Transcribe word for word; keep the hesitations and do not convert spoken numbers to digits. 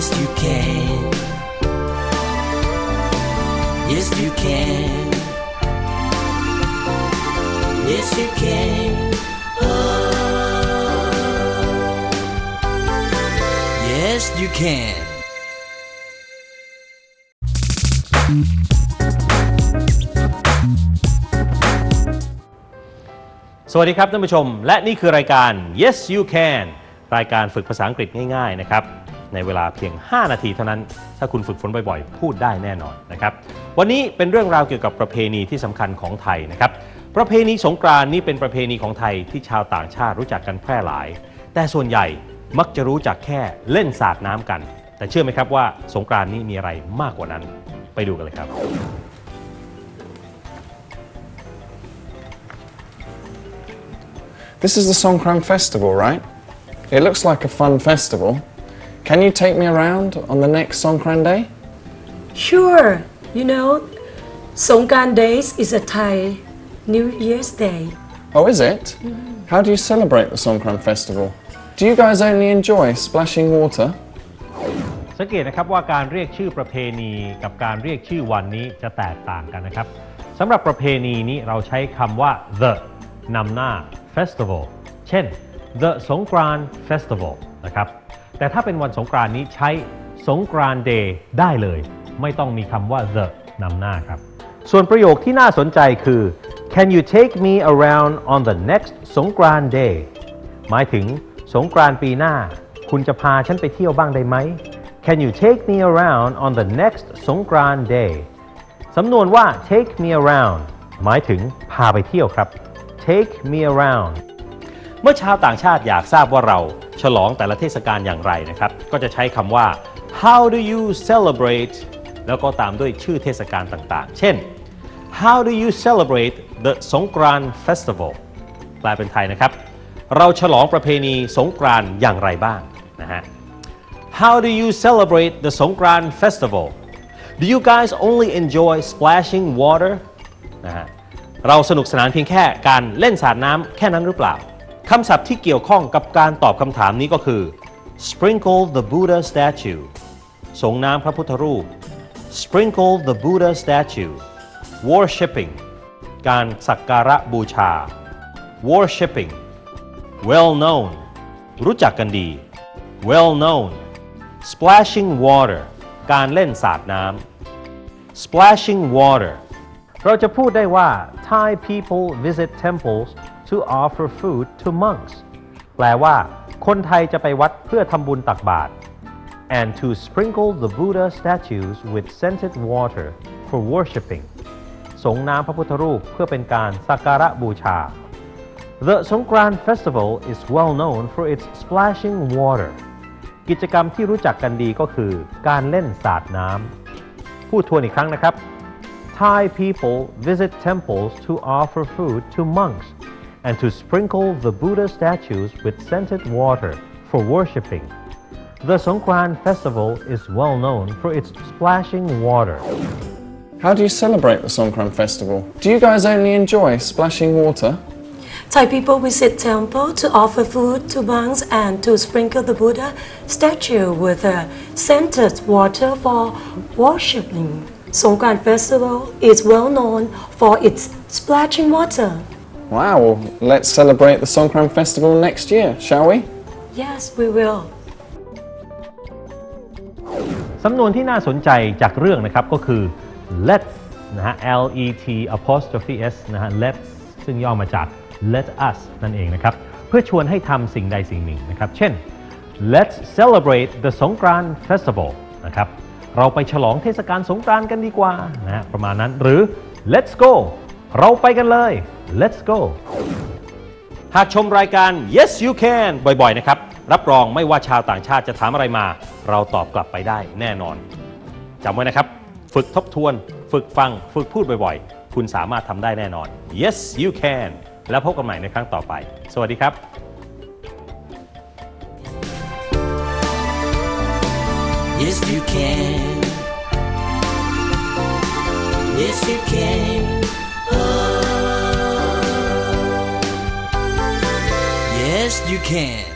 Yes you can Yes you can Yes you can oh Yes you can สวัสดีครับท่านผู้ชมและนี่คือรายการ Yes You Can รายการฝึกภาษาอังกฤษง่ายๆนะครับในเวลาเพียงห้านาทีเท่านั้นถ้าคุณฝึกฝนบ่อยๆพูดได้แน่นอนนะครับวันนี้เป็นเรื่องราวเกี่ยวกับประเพณีที่สำคัญของไทยนะครับประเพณีสงกรานต์นี่เป็นประเพณีของไทยที่ชาวต่างชาติรู้จักกันแพร่หลายแต่ส่วนใหญ่มักจะรู้จักแค่เล่นสาดน้ำกันแต่เชื่อไหมครับว่าสงกรานต์นี้มีอะไรมากกว่านั้นไปดูกันเลยครับ This is the Songkran Festival, right? It looks like a fun festival. Can you take me around on the next Songkran day? Sure. You know, Songkran Days is a Thai New Year's Day. Oh, is it? Mm-hmm. How do you celebrate the Songkran Festival? Do you guys only enjoy splashing water? สังเกตนะครับว่าการเรียกชื่อประเพณีกับการเรียกชื่อวันนี้จะแตกต่างกันนะครับสำหรับประเพณีนี้เราใช้คำว่า the นำหน้าFestival เช่น The Songkran Festival นะครับแต่ถ้าเป็นวันสงกรานต์นี้ใช้สงกรานต์ Day ได้เลยไม่ต้องมีคำว่า the นำหน้าครับส่วนประโยคที่น่าสนใจคือ Can you take me around on the next Songkran Day หมายถึงสงกรานต์ปีหน้าคุณจะพาฉันไปเที่ยวบ้างได้ไหม Can you take me around on the next Songkran Day สำนวนว่า take me around หมายถึงพาไปเที่ยวครับTake me around เมื่อชาวต่างชาติอยากทราบว่าเราฉลองแต่ละเทศกาลอย่างไรนะครับก็จะใช้คำว่า How do you celebrate แล้วก็ตามด้วยชื่อเทศกาลต่างๆเช่น How do you celebrate the Songkran Festival แปลเป็นไทยนะครับเราฉลองประเพณีสงกรานต์อย่างไรบ้างนะฮะ How do you celebrate the Songkran Festival Do you guys only enjoy splashing water นะฮะเราสนุกสนานเพียงแค่การเล่นสาดน้ำแค่นั้นหรือเปล่าคำศัพท์ที่เกี่ยวข้องกับการตอบคำถามนี้ก็คือ sprinkle the Buddha statue สงน้ำพระพุทธรูป sprinkle the Buddha statue worshipping การสักการะบูชา worshipping well known รู้จักกันดี well known splashing water การเล่นสาดน้ำ splashing waterเราจะพูดได้ว่า Thai people visit temples to offer food to monks แปลว่าคนไทยจะไปวัดเพื่อทำบุญตักบาตร and to sprinkle the Buddha statues with scented water for worshipping สงน้ำพระพุทธรูปเพื่อเป็นการสักการะบูชา The Songkran Festival is well known for its splashing water กิจกรรมที่รู้จักกันดีก็คือการเล่นสาดน้ำพูดทวนอีกครั้งนะครับThai people visit temples to offer food to monks and to sprinkle the Buddha statues with scented water for worshipping. The Songkran Festival is well known for its splashing water. How do you celebrate the Songkran Festival? Do you guys only enjoy splashing water? Thai people visit temple to offer food to monks and to sprinkle the Buddha statue with a scented water for worshipping.Songkran Festival is well known for its splashing water. Wow, well, let's celebrate the Songkran Festival next year, shall we? Yes, we will. สำนวนที่น่าสนใจจากเรื่องนะครับก็คือ let's นะฮะ L E T apostrophe S นะฮะ let's ซึ่งย่อมาจาก let us นั่นเองนะครับเพื่อชวนให้ทำสิ่งใดสิ่งหนึ่งนะครับเช่น let's celebrate the Songkran Festival นะครับเราไปฉลองเทศกาลสงกรานต์กันดีกว่านะฮะประมาณนั้นหรือ let's go เราไปกันเลย let's go หากชมรายการ yes you can บ่อยๆนะครับรับรองไม่ว่าชาวต่างชาติจะถามอะไรมาเราตอบกลับไปได้แน่นอนจำไว้นะครับฝึกทบทวนฝึกฟังฝึกพูดบ่อยๆคุณสามารถทำได้แน่นอน yes you can แล้วพบกันใหม่ในครั้งต่อไปสวัสดีครับ Yes you can Yes you can oh Yes you can